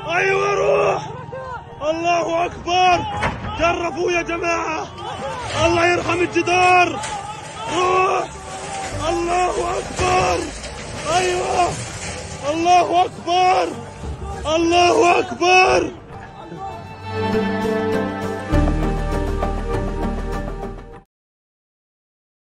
ايوه روح. الله اكبر. جرفوا يا جماعة. الله يرحم الجدار. روح. الله اكبر. ايوه. الله اكبر. الله اكبر.